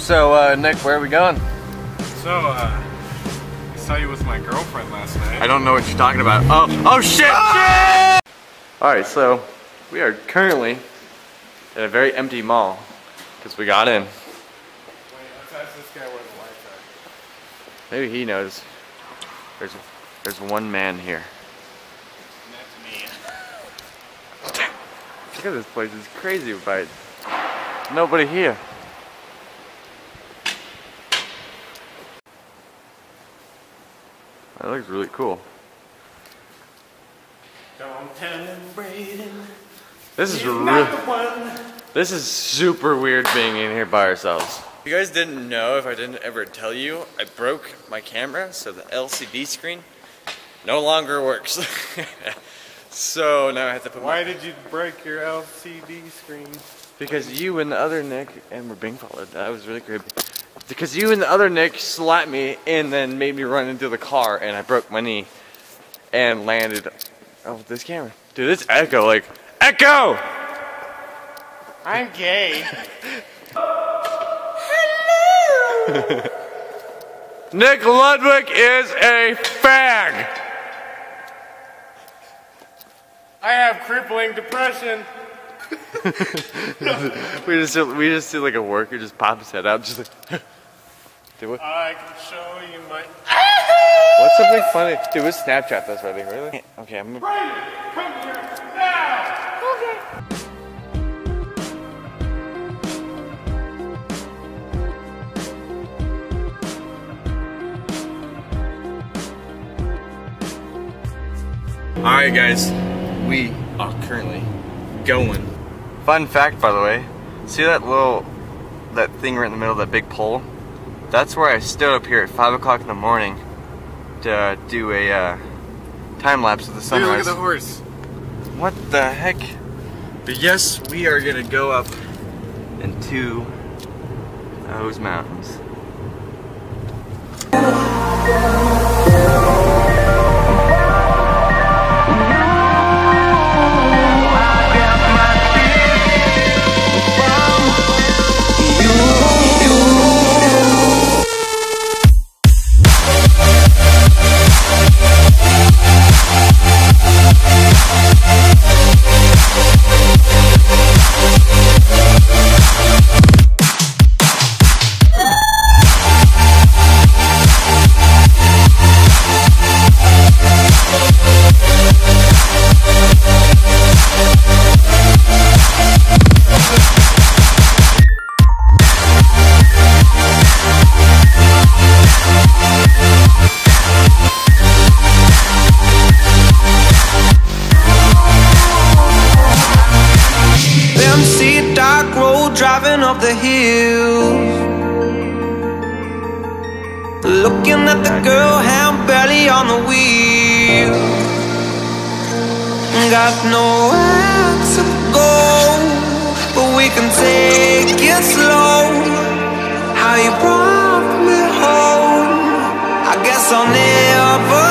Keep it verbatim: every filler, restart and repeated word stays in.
So, uh, Nick, where are we going? So, uh, I saw you with my girlfriend last night. I don't know what you're talking about. Oh, oh shit, ah! shit! Alright, so we are currently at a very empty mall because we got in. Wait, let's ask this guy where the lights are. Maybe he knows. There's there's one man here. And that's me. Look at this place, it's crazy, but nobody here. That looks really cool. Don't tell him, Braden. This is really, this is super weird being in here by ourselves. If you guys didn't know, if I didn't ever tell you, I broke my camera, so the L C D screen no longer works. So now I have to put Why my... did you break your L C D screen? Because you and the other Nick, and we're being followed, that was really creepy. Because you and the other Nick slapped me and then made me run into the car and I broke my knee and landed. Oh, this camera. Dude, this echo, like, echo! I'm gay. Hello! Nick Ludwig is a fag! I have crippling depression. we just we just see like a worker just pop his head out, just like do it. I can show you my. What's something funny? Dude, we'll Snapchat this right here, really? Okay, I'm gonna. Braden, come here now. Okay. Alright guys, we are currently going. Fun fact, by the way, see that little, that thing right in the middle of that big pole? That's where I stood up here at five o'clock in the morning to uh, do a uh, time lapse of the sunrise. Dude, look at the horse. What the heck? But yes, we are gonna go up into those mountains. Driving up the hill, looking at the girl, hand barely on the wheel. Got nowhere to go, but we can take it slow. How you brought me home, I guess I'll never